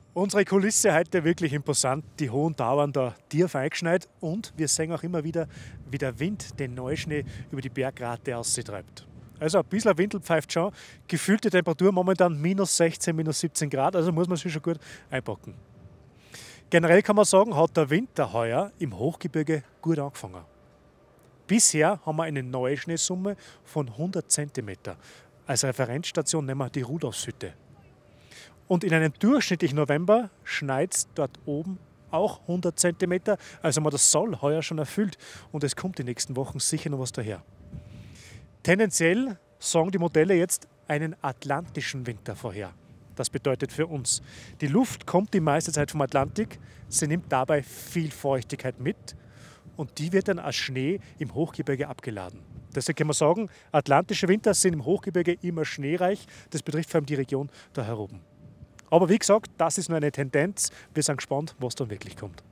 Unsere Kulisse heute wirklich imposant. Die hohen Tauern da tief eingeschneit und wir sehen auch immer wieder, wie der Wind den Neuschnee über die Bergrate auszutreibt. Also ein bisschen Windel pfeift schon. Gefühlte Temperatur momentan minus 16, minus 17 Grad, also muss man sich schon gut einpacken. Generell kann man sagen, hat der Winter heuer im Hochgebirge gut angefangen. Bisher haben wir eine Neuschneesumme von 100 cm. Als Referenzstation nehmen wir die Rudolfshütte. Und in einem durchschnittlichen November schneit es dort oben auch 100 cm. Also man das Soll heuer schon erfüllt und es kommt die nächsten Wochen sicher noch was daher. Tendenziell sagen die Modelle jetzt einen atlantischen Winter vorher. Das bedeutet für uns, die Luft kommt die meiste Zeit vom Atlantik, sie nimmt dabei viel Feuchtigkeit mit und die wird dann als Schnee im Hochgebirge abgeladen. Deshalb kann man sagen, atlantische Winter sind im Hochgebirge immer schneereich. Das betrifft vor allem die Region da heroben. Aber wie gesagt, das ist nur eine Tendenz. Wir sind gespannt, was dann wirklich kommt.